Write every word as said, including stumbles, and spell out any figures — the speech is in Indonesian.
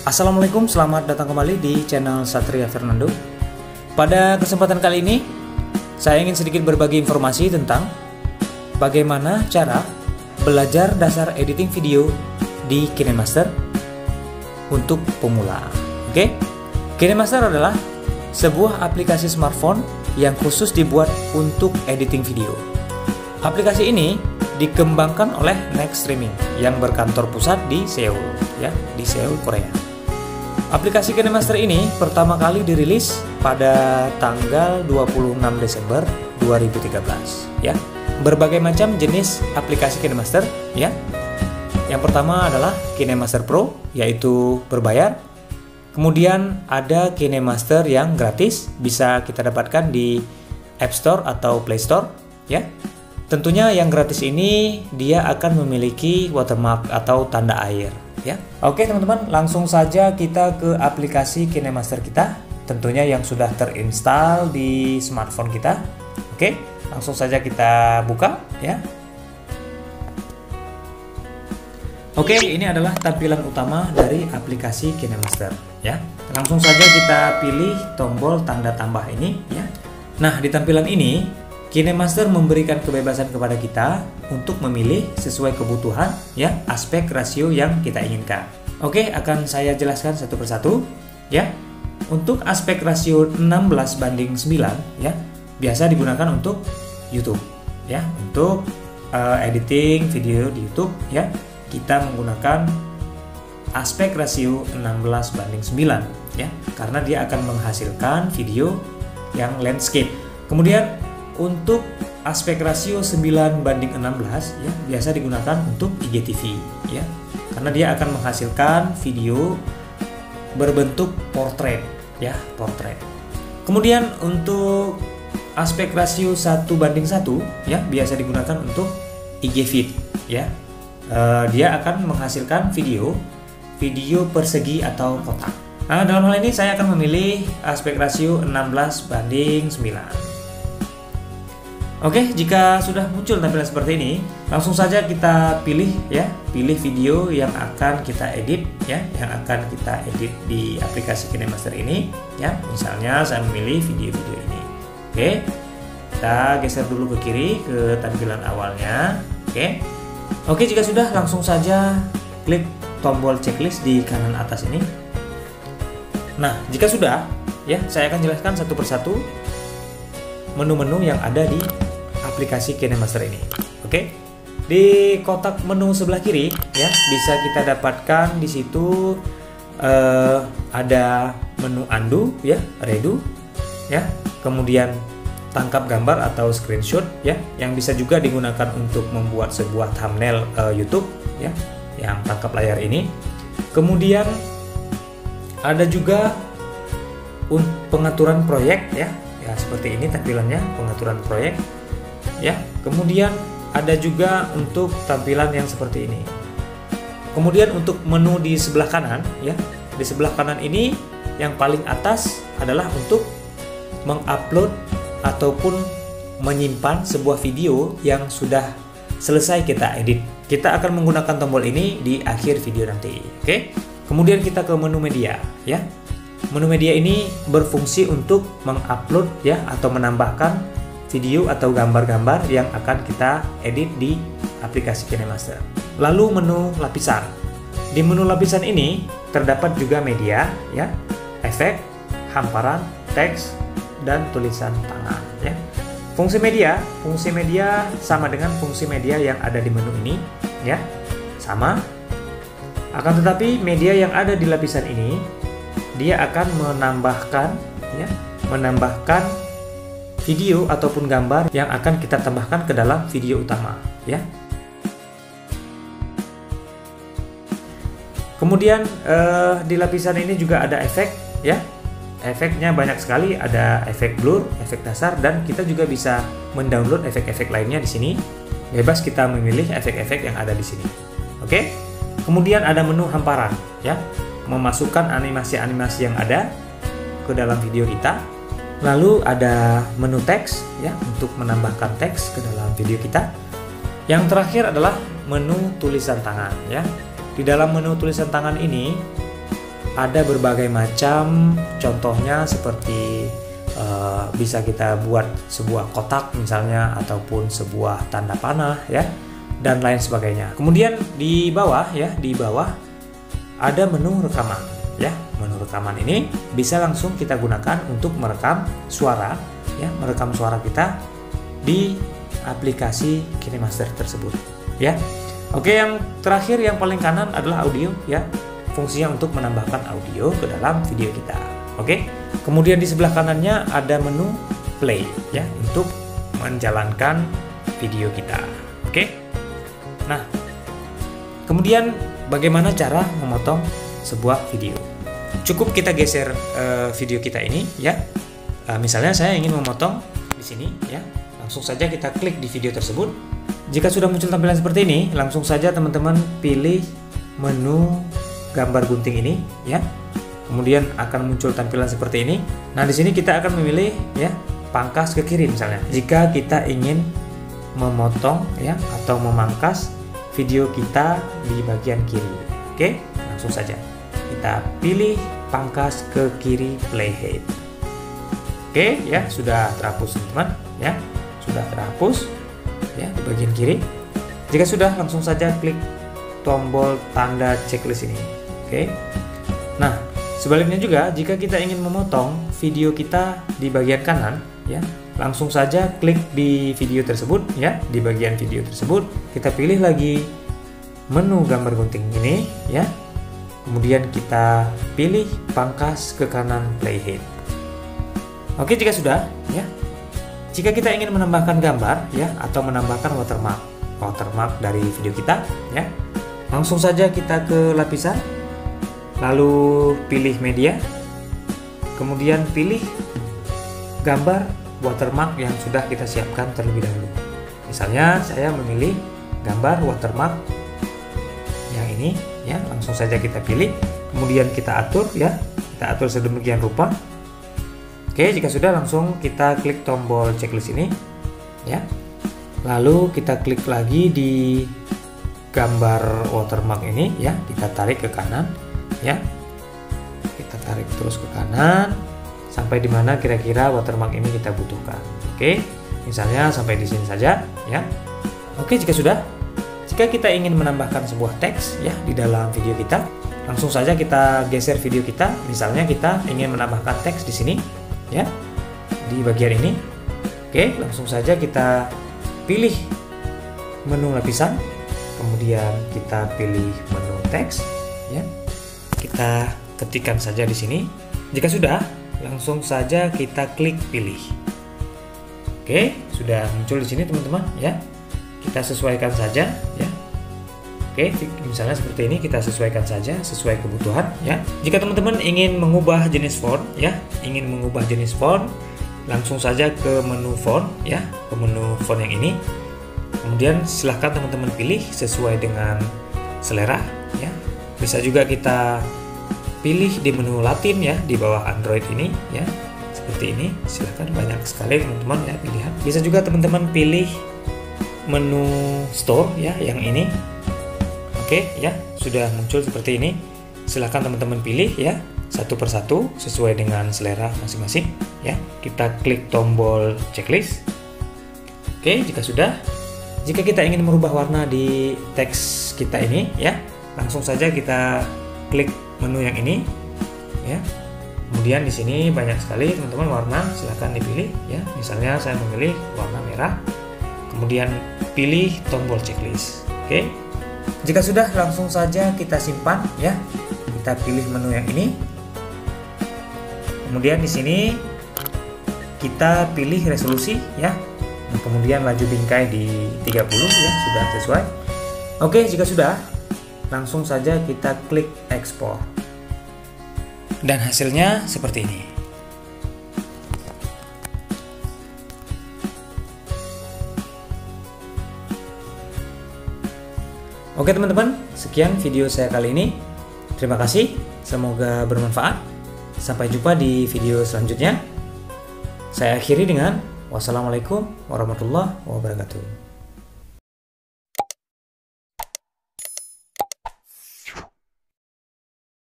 Assalamualaikum, selamat datang kembali di channel Satria Fernando. Pada kesempatan kali ini, saya ingin sedikit berbagi informasi tentang bagaimana cara belajar dasar editing video di KineMaster untuk pemula. Oke, KineMaster adalah sebuah aplikasi smartphone yang khusus dibuat untuk editing video. Aplikasi ini dikembangkan oleh Next Streaming yang berkantor pusat di Seoul, ya, di Seoul, Korea. Aplikasi KineMaster ini pertama kali dirilis pada tanggal dua puluh enam Desember dua ribu tiga belas, ya. Berbagai macam jenis aplikasi KineMaster, ya. Yang pertama adalah KineMaster Pro, yaitu berbayar. Kemudian ada KineMaster yang gratis, bisa kita dapatkan di App Store atau Play Store, ya. Tentunya yang gratis ini dia akan memiliki watermark atau tanda air, ya. Oke teman-teman, langsung saja kita ke aplikasi KineMaster kita, tentunya yang sudah terinstall di smartphone kita. Oke, langsung saja kita buka, ya. Oke, ini adalah tampilan utama dari aplikasi KineMaster, ya. Langsung saja kita pilih tombol tanda tambah ini, ya. Nah, di tampilan ini KineMaster memberikan kebebasan kepada kita untuk memilih sesuai kebutuhan, ya, aspek rasio yang kita inginkan. Oke, akan saya jelaskan satu persatu, ya. Untuk aspek rasio enam belas banding sembilan, ya, biasa digunakan untuk YouTube, ya. Untuk uh, editing video di YouTube, ya, kita menggunakan aspek rasio enam belas banding sembilan, ya, karena dia akan menghasilkan video yang landscape. Kemudian untuk aspek rasio sembilan banding enam belas, ya, biasa digunakan untuk I G T V, ya, karena dia akan menghasilkan video berbentuk portrait, ya, portrait. Kemudian untuk aspek rasio satu banding satu, ya, biasa digunakan untuk I G Feed, ya. Uh, dia akan menghasilkan video video persegi atau kotak. Nah, dalam hal ini saya akan memilih aspek rasio enam belas banding sembilan. Oke, jika sudah muncul tampilan seperti ini, langsung saja kita pilih, ya, pilih video yang akan kita edit, ya, yang akan kita edit di aplikasi KineMaster ini, ya. Misalnya saya memilih video-video ini. Oke, kita geser dulu ke kiri ke tampilan awalnya. Oke, oke, jika sudah, langsung saja klik tombol checklist di kanan atas ini. Nah, jika sudah, ya, saya akan jelaskan satu persatu menu-menu yang ada di aplikasi KineMaster ini. Oke, di kotak menu sebelah kiri, ya, bisa kita dapatkan di situ uh, ada menu undo, ya, redo, ya, kemudian tangkap gambar atau screenshot, ya, yang bisa juga digunakan untuk membuat sebuah thumbnail uh, YouTube, ya, yang tangkap layar ini. Kemudian ada juga pengaturan proyek, ya, ya, seperti ini tampilannya, pengaturan proyek, ya. Kemudian ada juga untuk tampilan yang seperti ini. Kemudian untuk menu di sebelah kanan, ya, di sebelah kanan ini yang paling atas adalah untuk mengupload ataupun menyimpan sebuah video yang sudah selesai kita edit. Kita akan menggunakan tombol ini di akhir video nanti. Oke. Kemudian kita ke menu media, ya. Menu media ini berfungsi untuk mengupload, ya, atau menambahkan video atau gambar-gambar yang akan kita edit di aplikasi KineMaster. Lalu menu lapisan. Di menu lapisan ini terdapat juga media, ya, efek, hamparan, teks, dan tulisan tangan, ya. Fungsi media, fungsi media sama dengan fungsi media yang ada di menu ini, ya, sama. Akan tetapi media yang ada di lapisan ini dia akan menambahkan, ya, menambahkan video ataupun gambar yang akan kita tambahkan ke dalam video utama, ya. Kemudian eh, di lapisan ini juga ada efek, ya. Efeknya banyak sekali, ada efek blur, efek dasar, dan kita juga bisa mendownload efek-efek lainnya di sini. Bebas kita memilih efek-efek yang ada di sini. Oke. Kemudian ada menu hamparan, ya, memasukkan animasi-animasi yang ada ke dalam video kita. Lalu ada menu teks, ya, untuk menambahkan teks ke dalam video kita. Yang terakhir adalah menu tulisan tangan, ya. Di dalam menu tulisan tangan ini ada berbagai macam, contohnya seperti uh, bisa kita buat sebuah kotak misalnya, ataupun sebuah tanda panah ya, dan lain sebagainya. Kemudian di bawah ya, di bawah ada menu rekaman ya. Menu rekaman ini bisa langsung kita gunakan untuk merekam suara ya, merekam suara kita di aplikasi KineMaster tersebut ya. Oke, yang terakhir yang paling kanan adalah audio ya. Fungsinya untuk menambahkan audio ke dalam video kita. Oke. Kemudian di sebelah kanannya ada menu play ya, untuk menjalankan video kita. Oke. Nah, kemudian bagaimana cara memotong sebuah video? Cukup kita geser uh, video kita ini ya. Uh, misalnya saya ingin memotong di sini ya. Langsung saja kita klik di video tersebut. Jika sudah muncul tampilan seperti ini, langsung saja teman-teman pilih menu gambar gunting ini ya. Kemudian akan muncul tampilan seperti ini. Nah, di sini kita akan memilih ya, pangkas ke kiri misalnya. Jika kita ingin memotong ya atau memangkas video kita di bagian kiri. Oke, langsung saja kita pilih pangkas ke kiri playhead. Oke ya, sudah terhapus teman-teman ya, sudah terhapus ya di bagian kiri. Jika sudah, langsung saja klik tombol tanda checklist ini. Oke. Nah, sebaliknya juga jika kita ingin memotong video kita di bagian kanan ya, langsung saja klik di video tersebut ya. Di bagian video tersebut kita pilih lagi menu gambar gunting ini ya. Kemudian kita pilih pangkas ke kanan playhead. Oke, jika sudah ya. Jika kita ingin menambahkan gambar ya, atau menambahkan watermark watermark dari video kita ya, langsung saja kita ke lapisan, lalu pilih media, kemudian pilih gambar watermark yang sudah kita siapkan terlebih dahulu. Misalnya saya memilih gambar watermark yang ini ya, langsung saja kita pilih, kemudian kita atur ya, kita atur sedemikian rupa. Oke, jika sudah, langsung kita klik tombol checklist ini ya, lalu kita klik lagi di gambar watermark ini ya, kita tarik ke kanan ya, kita tarik terus ke kanan sampai dimana kira-kira watermark ini kita butuhkan. Oke, misalnya sampai di sini saja ya. Oke, jika sudah, jika kita ingin menambahkan sebuah teks ya di dalam video kita, langsung saja kita geser video kita. Misalnya kita ingin menambahkan teks di sini ya, di bagian ini. Oke, langsung saja kita pilih menu lapisan, kemudian kita pilih menu teks ya, kita ketikkan saja di sini. Jika sudah, langsung saja kita klik pilih. Oke, sudah muncul di sini teman-teman ya. Kita sesuaikan saja ya. Oke, misalnya seperti ini, kita sesuaikan saja sesuai kebutuhan ya. Jika teman-teman ingin mengubah jenis font ya, ingin mengubah jenis font, langsung saja ke menu font ya, ke menu font yang ini. Kemudian silahkan teman-teman pilih sesuai dengan selera ya. Bisa juga kita pilih di menu Latin ya, di bawah Android ini ya, seperti ini. Silahkan, banyak sekali teman-teman ya pilihan. Bisa juga teman-teman pilih menu store ya, yang ini. Oke ya, sudah muncul seperti ini. Silahkan teman-teman pilih ya, satu persatu sesuai dengan selera masing-masing ya. Kita klik tombol checklist. Oke, jika sudah, jika kita ingin merubah warna di teks kita ini ya, langsung saja kita klik menu yang ini ya. Kemudian di sini banyak sekali teman-teman warna, silahkan dipilih ya. Misalnya saya memilih warna merah, kemudian pilih tombol checklist. Oke. Jika sudah, langsung saja kita simpan ya. Kita pilih menu yang ini. Kemudian di sini kita pilih resolusi ya. Nah, kemudian laju bingkai di tiga puluh ya, sudah sesuai. Oke, jika sudah, langsung saja kita klik ekspor. Dan hasilnya seperti ini. Oke teman-teman, sekian video saya kali ini. Terima kasih, semoga bermanfaat. Sampai jumpa di video selanjutnya. Saya akhiri dengan wassalamualaikum warahmatullahi wabarakatuh.